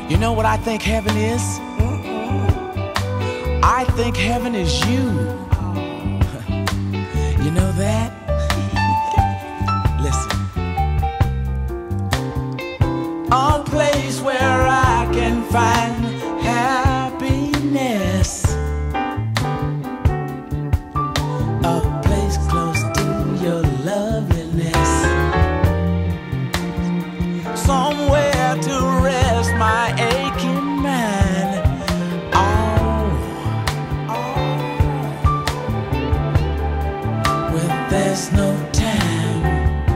You know what I think heaven is? I think heaven is you. You know that? Listen. A place where I can find happiness. A place close to your loveliness. Somewhere to rest my aching mind. Where there's no time.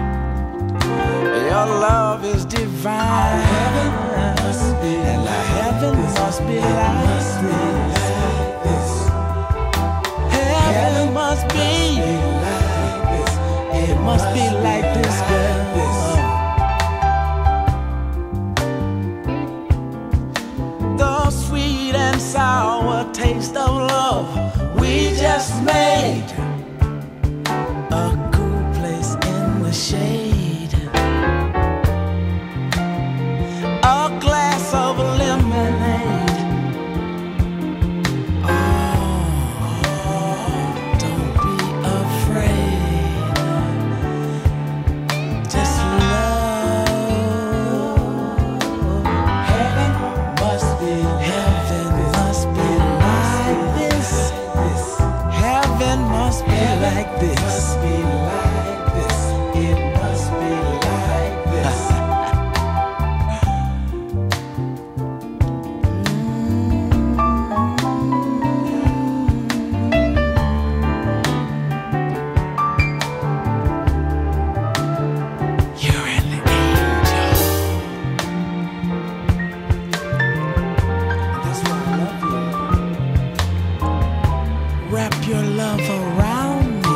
Your love is divine. Heaven must be like heaven must be like this. Heaven must be like this. It must be like this, girl. The sweet and sour taste of love we just made. A cool place in the shade. A glass of lemonade. Oh, don't be afraid. Just love. Heaven must be like this. Heaven must be like this. It must be like this. You're an angel. That's why I love you. Wrap your love around me.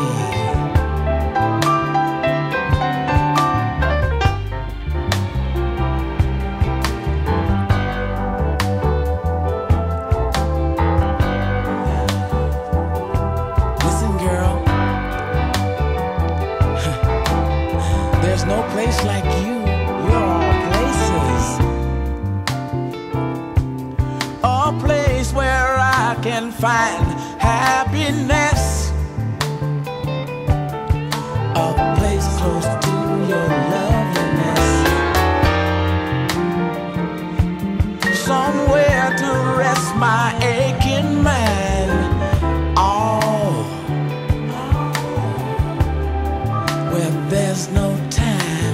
Listen, girl. There's no place like you. You're all places. A place where I can find happiness. A place close to your loveliness. Somewhere to rest my aching mind. Oh, where there's no time.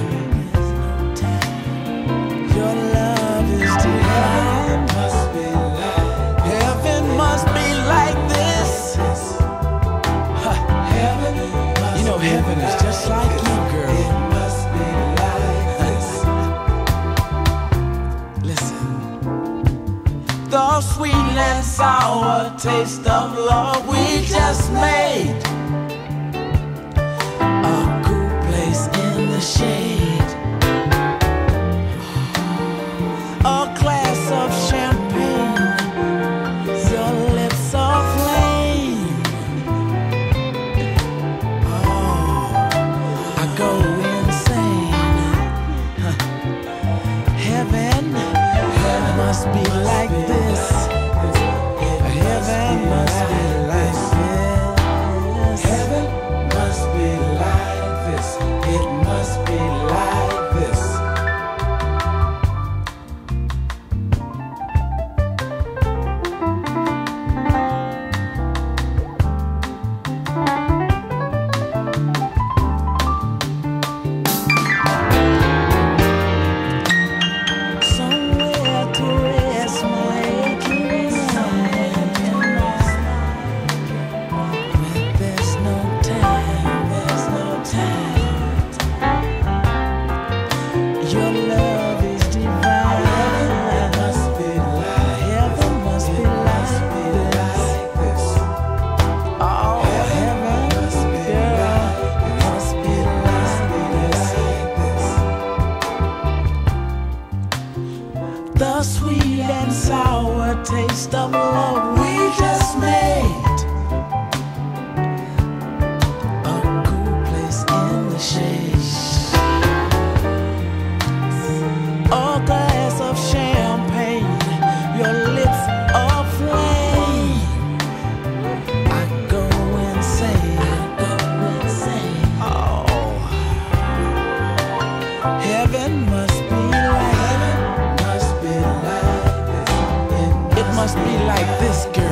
Your love is divine. Heaven must be like this. You know heaven is just like you, girl. Listen. The sweet and sour taste of love we just made. A cool place in the shade. A glass of champagne. Your lips are flame. I go insane. Heaven must be like this. Heaven must be like this. Heaven must be like this. It must be like this. Somewhere to rest my aching mind. There's no time. Your love is divine. Heaven must be like this. Oh, heaven must be like this. The sweet and sour taste of love we just made. A cool place in the shade. A glass of champagne. Heaven must be like, heaven must be like this. It must be like this, girl.